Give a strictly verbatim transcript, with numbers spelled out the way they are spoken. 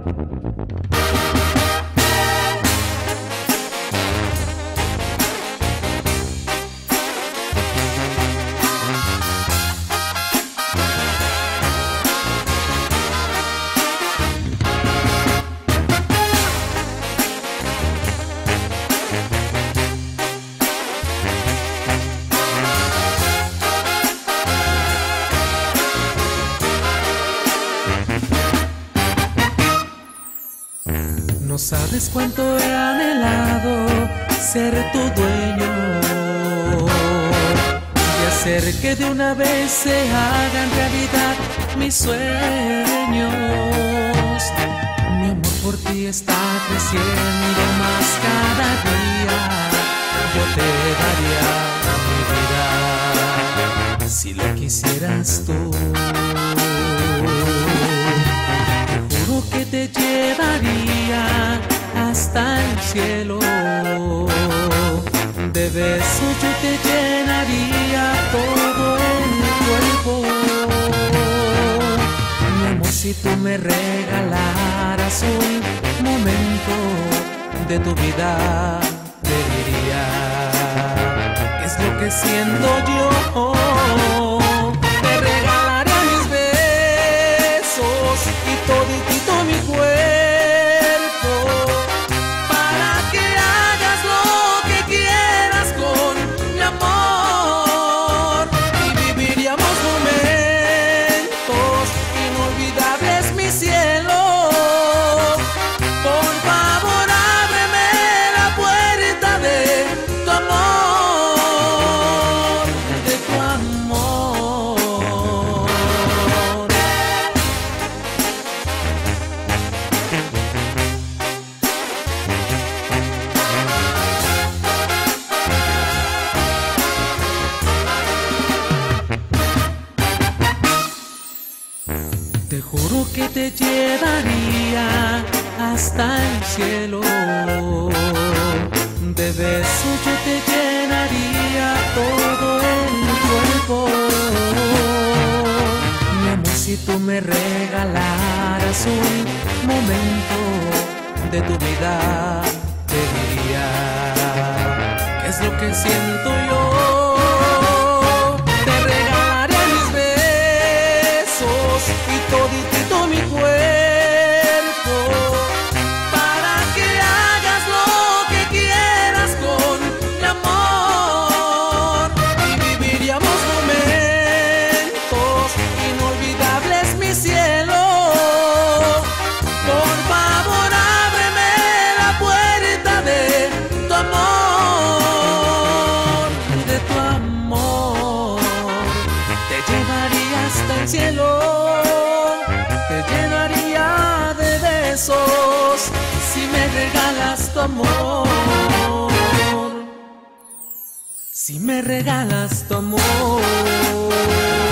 No sabes cuánto he anhelado ser tu dueño y hacer que de una vez se hagan realidad mis sueños. Mi amor por ti está creciendo más cada día. Yo te daría mi vida si lo quisieras tú. Juro que te llevaría hasta el cielo. De besos yo te llenaría todo el cuerpo. Mi amor, si tú me regalaras un momento de tu vida, te diría qué es lo que siento yo. Te regalaré mis besos y toditito mi cuerpo para que hagas lo que quieras con mi amor, y viviríamos momentos inolvidables, mi cielo. Por favor, ábreme la puerta de tu amor, de tu amor. Te juro que te llevaría hasta el cielo. De besos yo te llenaría todo el cuerpo. Mi amor, si tú me regalaras un momento de tu vida, te diría qué es lo que siento yo. Te regalaré mis besos y toditito mi cuerpo para que hagas lo que quieras con mi amor, y viviríamos momentos inolvidables, mi cielo. Por favor, ábreme la puerta de tu amor, de tu amor. Te llevaría hasta el cielo, te llenaría de besos si me regalas tu amor, si me regalas tu amor.